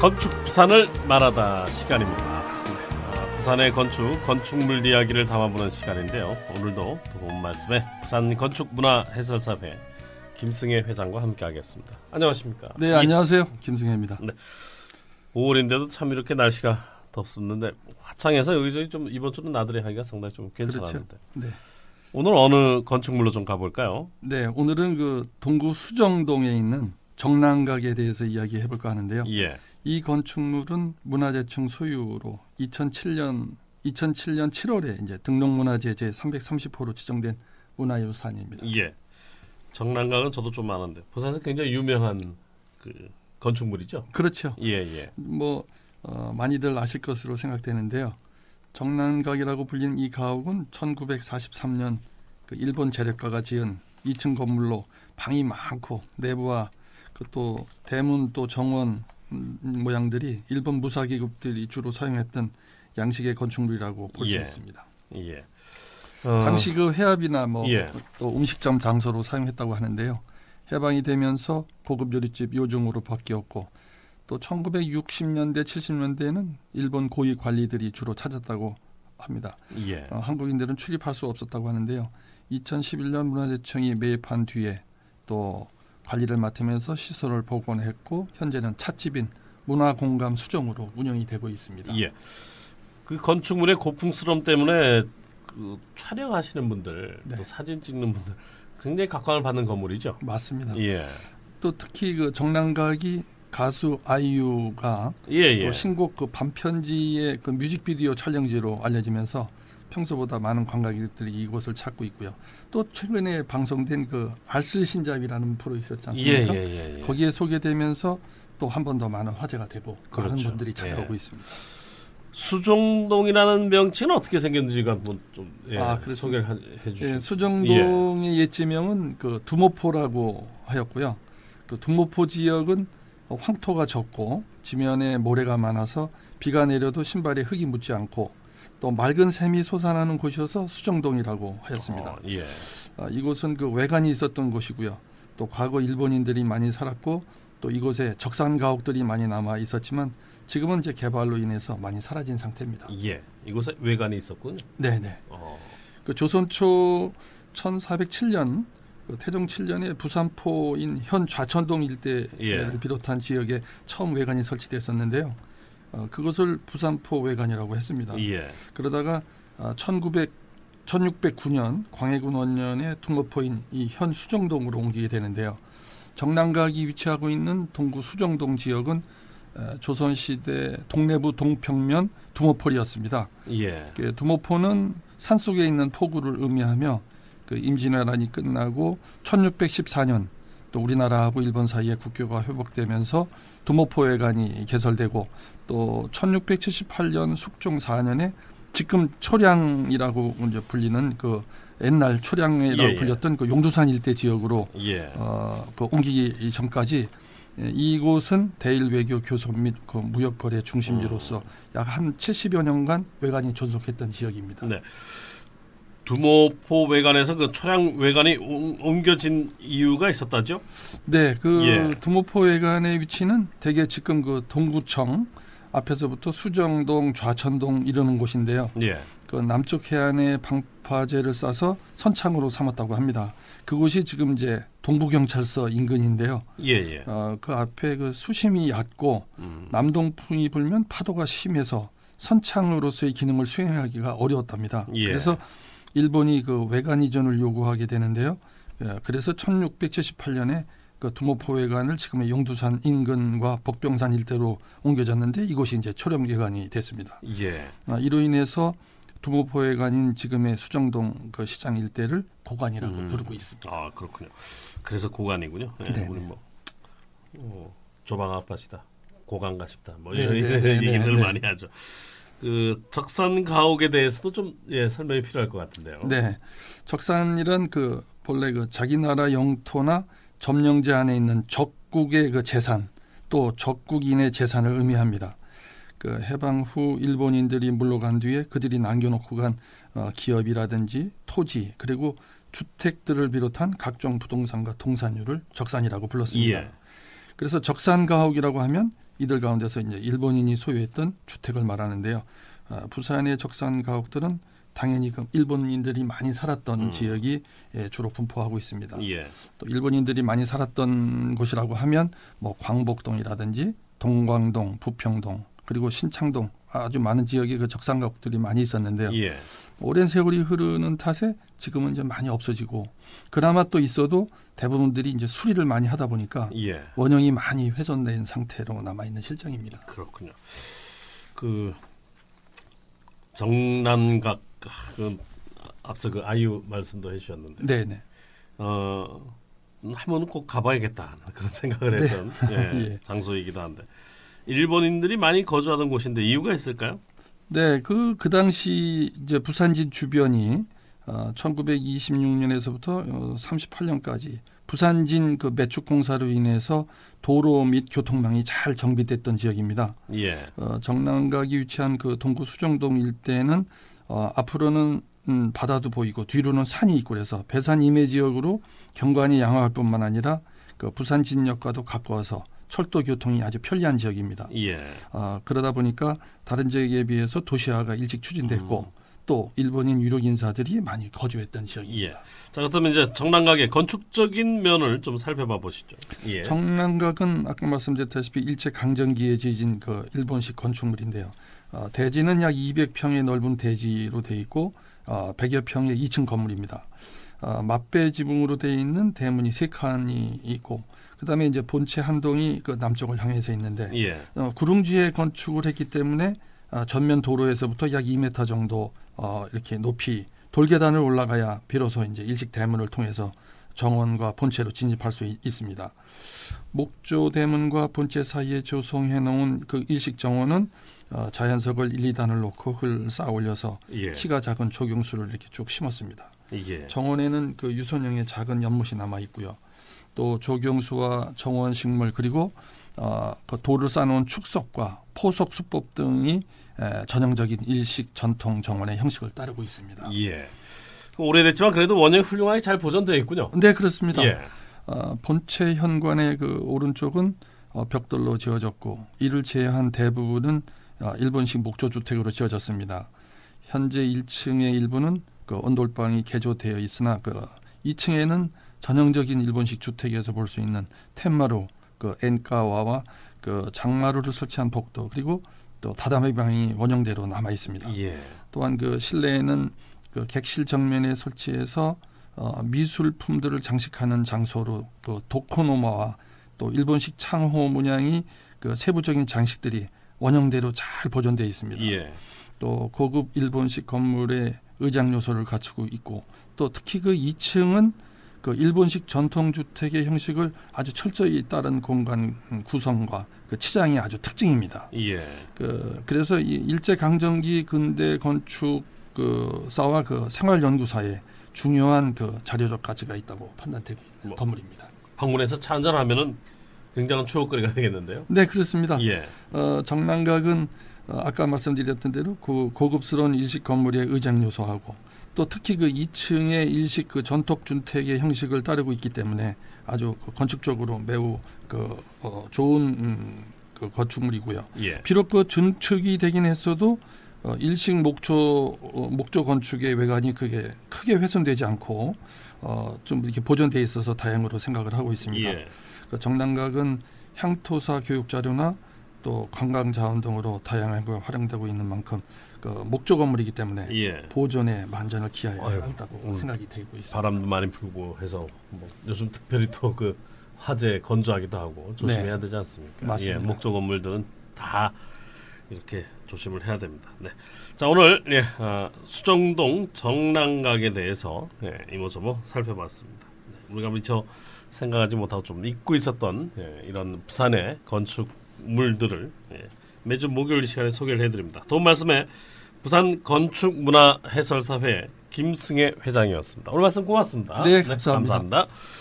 건축 부산을 말하다 시간입니다. 부산의 건축물 이야기를 담아보는 시간인데요. 오늘도 도움 말씀에 부산 건축문화 해설사회 김승혜 회장과 함께하겠습니다. 안녕하십니까? 네, 안녕하세요. 김승혜입니다. 네. 5월인데도 참 이렇게 날씨가 덥습는데 화창해서 여기저기 좀 이번 주는 나들이 하기가 상당히 좀 괜찮았는데. 그렇죠. 네. 오늘 어느 건축물로 좀 가볼까요? 네, 오늘은 그 동구 수정동에 있는 정랑각에 대해서 이야기해 볼까 하는데요. 예. 이 건축물은 문화재청 소유로 2007년 7월에 이제 등록문화재 제 330호로 지정된 문화유산입니다. 예. 정랑각은 저도 좀 아는데 부산에서 굉장히 유명한 그 건축물이죠. 그렇죠. 예. 많이들 아실 것으로 생각되는데요. 정랑각이라고 불리는 이 가옥은 1943년 그 일본 재래가가 지은 2층 건물로 방이 많고 내부와 그 또 대문 또 정원 모양들이 일본 무사기급들이 주로 사용했던 양식의 건축물이라고 볼 수 있습니다. 예. 당시 그 해합이나 예. 또 음식점 장소로 사용했다고 하는데요. 해방이 되면서 고급 요리집 요정으로 바뀌었고 또 1960년대 70년대에는 일본 고위 관리들이 주로 찾았다고 합니다. 예. 한국인들은 출입할 수 없었다고 하는데요. 2011년 문화재청이 매입한 뒤에 또 관리를 맡으면서 시설을 복원했고 현재는 찻집인 문화공감 수정으로 운영이 되고 있습니다. 예. 그 건축물의 고풍스러움 때문에 그 촬영하시는 분들, 또 사진 찍는 분들 굉장히 각광을 받는 건물이죠. 맞습니다. 예. 또 특히 그 정랑각이 가수 아이유가 또 신곡 그 반편지의 그 뮤직비디오 촬영지로 알려지면서 평소보다 많은 관광객들이 이곳을 찾고 있고요. 또 최근에 방송된 그 알쓸신잡이라는 프로 있었지 않습니까? 예. 거기에 소개되면서 또 한 번 더 많은 화제가 되고 그렇죠. 많은 분들이 찾아오고 있습니다. 수정동이라는 명칭은 어떻게 생겼는지가 좀 소개를 해주시죠. 예, 수정동의 옛지명은 그 두모포라고 하였고요. 그 두모포 지역은 황토가 적고 지면에 모래가 많아서 비가 내려도 신발에 흙이 묻지 않고 또 맑은 샘이 솟아나는 곳이어서 수정동이라고 하였습니다. 이곳은 그 외관이 있었던 곳이고요. 또 과거 일본인들이 많이 살았고 또 이곳에 적산 가옥들이 많이 남아 있었지만 지금은 이제 개발로 인해서 많이 사라진 상태입니다. 예, 이곳에 외관이 있었군요. 네네. 그 조선초 1407년 그 태종 7년에 부산포인 현 좌천동 일대를 비롯한 지역에 처음 외관이 설치됐었는데요. 그것을 부산포 외관이라고 했습니다. 그러다가 1609년 광해군 원년에 두모포인 이 현 수정동으로 옮기게 되는데요. 정랑각이 위치하고 있는 동구 수정동 지역은 조선시대 동래부 동평면 두모포리였습니다. 두모포는 산속에 있는 포구를 의미하며 그 임진왜란이 끝나고 1614년 또 우리나라하고 일본 사이에 국교가 회복되면서 두모포회관이 개설되고 또 1678년 숙종 4년에 지금 초량이라고 이제 불리는 그 옛날 초량이라고 불렸던 그 용두산 일대 지역으로 그 옮기기 전까지 이곳은 대일 외교 교섭 및 그 무역 거래 중심지로서 약 한 70여 년간 외관이 존속했던 지역입니다. 네. 두모포 외관에서 그 초량 외관이 옮겨진 이유가 있었다죠? 네, 그 두모포 외관의 위치는 대개 지금 그 동구청 앞에서부터 수정동, 좌천동 이러는 곳인데요. 그 남쪽 해안에 방파제를 싸서 선창으로 삼았다고 합니다. 그곳이 지금 이제 동부경찰서 인근인데요. 그 앞에 그 수심이 얕고 남동풍이 불면 파도가 심해서 선창으로서의 기능을 수행하기가 어려웠답니다. 그래서 일본이 그 외관 이전을 요구하게 되는데요. 그래서 1678년에 그 두모포 외관을 지금의 용두산 인근과 복병산 일대로 옮겨졌는데 이곳이 이제 초령 외관이 됐습니다. 이로 인해서 두모포 외관인 지금의 수정동 그 시장 일대를 고관이라고 부르고 있습니다. 아, 그렇군요. 그래서 고관이군요. 우리 조방 아파시다, 고관가 싶다, 이런 얘기들 많이 하죠. 그 적산 가옥에 대해서도 좀 설명이 필요할 것 같은데요. 네, 적산이란 그 본래 그 자기 나라 영토나 점령제 안에 있는 적국의 그 재산 또 적국인의 재산을 의미합니다. 그 해방 후 일본인들이 물러간 뒤에 그들이 남겨놓고 간 기업이라든지 토지 그리고 주택들을 비롯한 각종 부동산과 동산유를 적산이라고 불렀습니다. 그래서 적산가옥이라고 하면 이들 가운데서 이제 일본인이 소유했던 주택을 말하는데요. 부산의 적산 가옥들은 당연히 그 일본인들이 많이 살았던 지역이 주로 분포하고 있습니다. 예. 또 일본인들이 많이 살았던 곳이라고 하면 뭐 광복동이라든지 동광동, 부평동, 그리고 신창동 아주 많은 지역에 그 적산 가옥들이 많이 있었는데요. 예. 오랜 세월이 흐르는 탓에 지금은 이제 많이 없어지고 그나마 또 있어도 대부분들이 이제 수리를 많이 하다 보니까 예. 원형이 많이 훼손된 상태로 남아 있는 실정입니다. 그렇군요. 그 정남각 앞서 그 아유 말씀도 해주셨는데, 네네. 한번 꼭 가봐야겠다 그런 생각을 했던 예. 장소이기도 한데 일본인들이 많이 거주하던 곳인데 이유가 있을까요? 네, 그 당시 이제 부산진 주변이 1926년에서부터 38년까지 부산진 그 매축 공사로 인해서 도로 및 교통망이 잘 정비됐던 지역입니다. 예. 정남각이 위치한 그 동구 수정동 일대는 앞으로는 바다도 보이고 뒤로는 산이 있고 그래서 배산 임해 지역으로 경관이 양호할 뿐만 아니라 그 부산진역과도 가까워서 철도 교통이 아주 편리한 지역입니다. 예. 그러다 보니까 다른 지역에 비해서 도시화가 일찍 추진됐고 또 일본인 유력 인사들이 많이 거주했던 지역입니다. 예. 자, 그렇다면 이제 정남각의 건축적인 면을 좀 살펴봐 보시죠. 예. 정남각은 아까 말씀드렸다시피 일제 강점기에 지어진 그 일본식 건축물인데요. 대지는 약 200평의 넓은 대지로 되어 있고 100여 평의 2층 건물입니다. 맞배 지붕으로 되어 있는 대문이 3칸이 있고 그다음에 이제 본체 한 동이 그 남쪽을 향해서 있는데 예. 구릉지에 건축을 했기 때문에 전면 도로에서부터 약 2m 정도 이렇게 높이 돌계단을 올라가야 비로소 이제 일식 대문을 통해서 정원과 본체로 진입할 수 있습니다. 목조 대문과 본체 사이에 조성해 놓은 그 일식 정원은 자연석을 1, 2단을 놓고 흙을 쌓아 올려서 예. 키가 작은 조경수를 이렇게 쭉 심었습니다. 예. 정원에는 그 유선형의 작은 연못이 남아 있고요. 또 조경수와 정원 식물 그리고 그 돌을 쌓아놓은 축석과 포석 수법 등이 전형적인 일식 전통 정원의 형식을 따르고 있습니다. 예. 오래됐지만 그래도 원형이 훌륭하게 잘 보존되어 있군요. 네, 그렇습니다. 예. 본체 현관의 그 오른쪽은 벽돌로 지어졌고 이를 제외한 대부분은 일본식 목조주택으로 지어졌습니다. 현재 1층의 일부는 그 온돌방이 개조되어 있으나 그 2층에는 전형적인 일본식 주택에서 볼 수 있는 텐마루, 그 엔가와와 그 장마루를 설치한 복도 그리고 또 다다미 방이 원형대로 남아 있습니다. 예. 또한 그 실내에는 그 객실 정면에 설치해서 미술품들을 장식하는 장소로 그 도코노마와 또 일본식 창호 문양이 그 세부적인 장식들이 원형대로 잘 보존되어 있습니다. 예. 또 고급 일본식 건물의 의장 요소를 갖추고 있고 또 특히 그 2층은 그 일본식 전통주택의 형식을 아주 철저히 따른 공간 구성과 그 치장이 아주 특징입니다. 예. 그래서 이 일제 강점기 근대 건축 사와 그 생활연구사에 중요한 그 자료적 가치가 있다고 판단되고 있는 건물입니다. 방문해서 차 한잔 하면은 굉장한 추억거리가 되겠는데요. 네, 그렇습니다. 예. 정남각은 아까 말씀드렸던 대로 그 고급스러운 일식 건물의 의장 요소하고 또 특히 그 2층의 일식 그 전통 주택의 형식을 따르고 있기 때문에 아주 그 건축적으로 매우 좋은 그 건축물이고요. 예. 비록 그 준축이 되긴 했어도 일식 목조 건축의 외관이 크게 훼손되지 않고 좀 이렇게 보존돼 있어서 다행으로 생각을 하고 있습니다. 예. 그 정남각은 향토사 교육 자료나 또 관광 자원 등으로 다양하게 활용되고 있는 만큼 그 목조 건물이기 때문에 예. 보존에 만전을 기해야 한다고 생각이 되고 있습니다. 바람도 많이 불고 해서 뭐 요즘 특별히 또 그 화재 건조하기도 하고 조심해야 되지 않습니까? 맞습니다. 예, 목조 건물들은 다 이렇게 조심을 해야 됩니다. 네. 자, 오늘 수정동 정남각에 대해서 이모저모 살펴봤습니다. 네, 우리가 미처 생각하지 못하고 좀 잊고 있었던 이런 부산의 건축물들을 매주 목요일 시간에 소개를 해드립니다. 도움 말씀에 부산 건축문화해설사회 김승혜 회장이었습니다. 오늘 말씀 고맙습니다. 네, 감사합니다. 감사합니다.